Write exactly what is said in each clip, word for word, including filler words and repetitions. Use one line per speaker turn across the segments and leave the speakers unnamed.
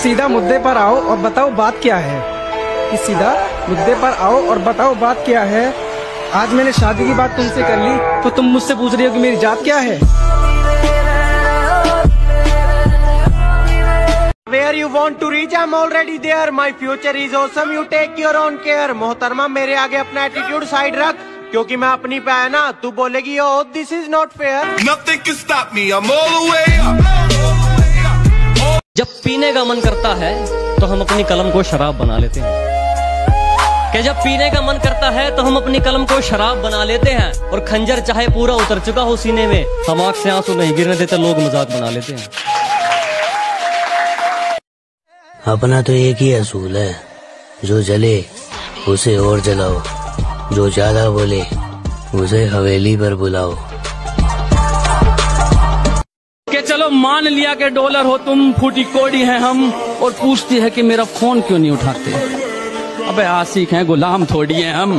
सीधा मुद्दे पर आओ और बताओ बात क्या है। कि सीधा मुद्दे पर आओ और बताओ बात क्या है। आज मैंने शादी की बात तुमसे कर ली तो तुम मुझसे पूछ रही हो कि मेरी जात क्या है।
Where you want to reach, I'm already there. My future is awesome. You take your own care. मोहतरमा मेरे आगे अपना एटीट्यूड साइड रख, क्योंकि मैं अपनी पे है ना, तू बोलेगी oh this is not fair.
Nothing can stop me. I'm all the way up.
जब पीने का मन करता है तो हम अपनी कलम को शराब बना लेते हैं। कि जब पीने का मन करता है तो हम अपनी कलम को शराब बना लेते हैं। और खंजर चाहे पूरा उतर चुका हो सीने में, हम आँख से आंसू नहीं गिरने देते, लोग मजाक बना लेते हैं।
अपना तो एक ही असूल है, जो जले उसे और जलाओ, जो ज्यादा बोले उसे हवेली पर बुलाओ।
के चलो मान लिया कि डॉलर हो तुम, फूटी कोड़ी हैं हम, और पूछती है कि मेरा फोन क्यों नहीं उठाते। अबे आशिक हैं, गुलाम थोड़ी हैं हम।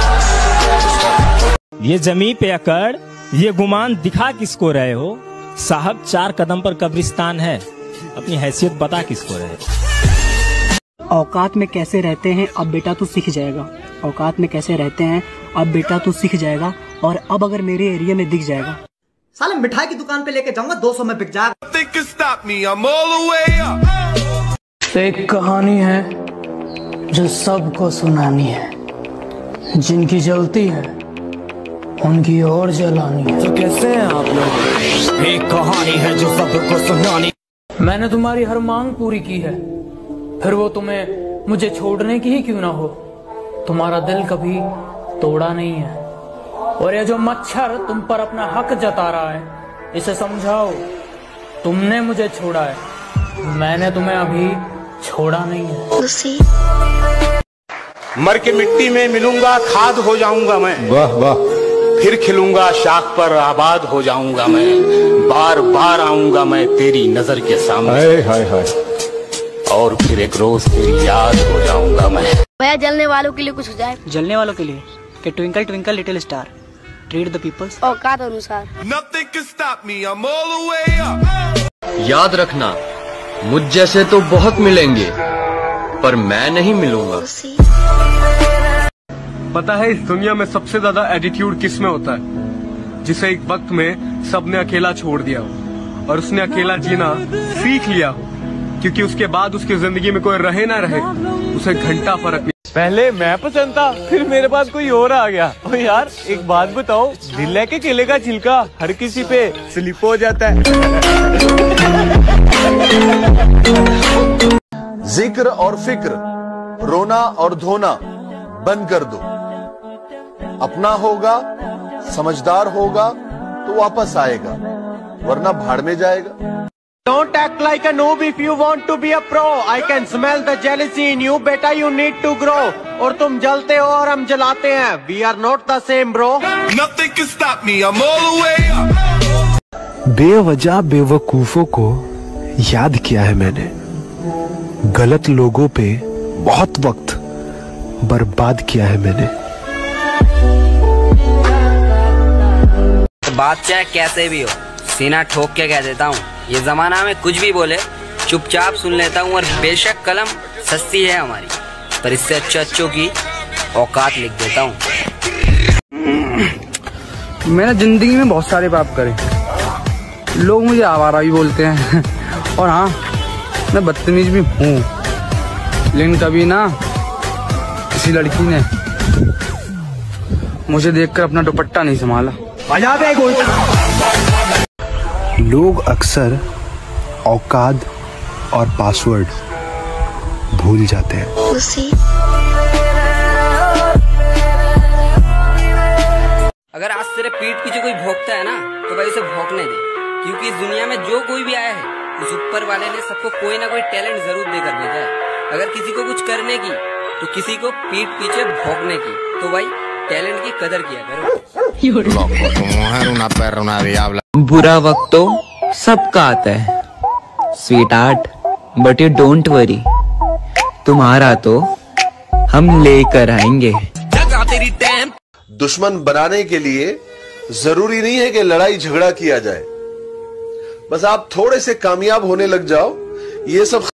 ये जमी पे अकड़, ये गुमान दिखा किसको रहे हो? साहब चार कदम पर कब्रिस्तान है, अपनी हैसियत बता किसको रहे हो?
औकात में कैसे रहते हैं अब बेटा तू सीख जाएगा। औकात में कैसे रहते हैं अब बेटा तू सीख जाएगा। और अब अगर मेरे एरिया में दिख जाएगा,
साले मिठाई की दुकान पे लेके जाऊंगा, दो सौ में बिक जाएगा।
Nothing can stop me. I'm all the way up.
एक कहानी है जो सबको सुनानी है, जिनकी जलती है उनकी और जलानी है।
तो कैसे हैं आप लोग?
एक कहानी है जो सबको सुनानी।
मैंने तुम्हारी हर मांग पूरी की है, फिर वो तुम्हें मुझे छोड़ने की ही क्यों ना हो। तुम्हारा दिल कभी तोड़ा नहीं है, और ये जो मच्छर तुम पर अपना हक जता रहा है, इसे समझाओ तुमने मुझे छोड़ा है, मैंने तुम्हें अभी छोड़ा नहीं है।
मर के मिट्टी में मिलूंगा, खाद हो जाऊंगा मैं।
वाह वाह।
फिर खिलूंगा, शाख पर आबाद हो जाऊंगा मैं। बार बार आऊंगा मैं तेरी नजर के सामने।
हाय हाय हाय।
और फिर एक रोज तेरी याद हो जाऊंगा मैं।
भैया जलने वालों के लिए कुछ हो जाए।
जलने वालों के लिए कि twinkle twinkle little star, treat the peoples
औकात अनुसार।
Nothing can stop me. I'm all the way up.
याद रखना, मुझ जैसे तो बहुत मिलेंगे, पर मैं नहीं मिलूंगा।
पता है इस दुनिया में सबसे ज्यादा एटीट्यूड किस में होता है? जिसे एक वक्त में सबने अकेला छोड़ दिया हो और उसने अकेला जीना सीख लिया हो, क्योंकि उसके बाद उसकी जिंदगी में कोई रहे ना रहे, उसे घंटा फर्क नहीं।
पहले मैं पसंद था, फिर मेरे पास कोई और आ गया। ओ यार एक बात बताओ, दिल के केले का छिलका हर किसी पे स्लिप हो जाता है।
जिक्र और फिक्र, रोना और धोना बंद कर दो। अपना होगा, समझदार होगा तो वापस आएगा, वरना भाड़ में जाएगा।
Don't act like a noob if you want to be a pro. I can smell the jealousy in you, बेटा you need to grow. और तुम जलते हो और हम जलाते हैं, we are not the same bro.
Nothing can stop me. I'm all the way up.
बेवजह बेवकूफों को याद किया है मैंने, गलत लोगों पे बहुत वक्त बर्बाद किया है मैंने।
बात चाहे कैसे भी हो, सीना ठोक के कह देता हूँ, ये जमाना में कुछ भी बोले चुपचाप सुन लेता हूँ। और बेशक कलम सस्ती है हमारी, पर इससे अच्छे अच्छों की औकात लिख देता हूँ।
मैंने जिंदगी में बहुत सारे पाप करे, लोग मुझे आवारा भी बोलते हैं और हाँ मैं बदतमीज भी हूँ, लेकिन कभी ना किसी लड़की ने मुझे देखकर अपना दुपट्टा नहीं संभाला।
लोग अक्सर औकात और पासवर्ड भूल जाते हैं।
अगर आज तेरे पीठ पीछे कोई भौंकता है ना, तो भाई उसे भौंकने दे, क्योंकि इस दुनिया में जो कोई भी आया है, उस ऊपर वाले ने सबको कोई ना कोई टैलेंट जरूर देकर भेजा है। अगर किसी को कुछ करने की, तो किसी को पीठ पीछे भौंकने की, तो भाई टैलेंट की कदर किया करो।
बुरा वक्त तो सबका आता है sweetheart, but you don't worry, तुम्हारा तो हम लेकर आएंगे।
दुश्मन बनाने के लिए जरूरी नहीं है कि लड़ाई झगड़ा किया जाए, बस आप थोड़े से कामयाब होने लग जाओ, ये सब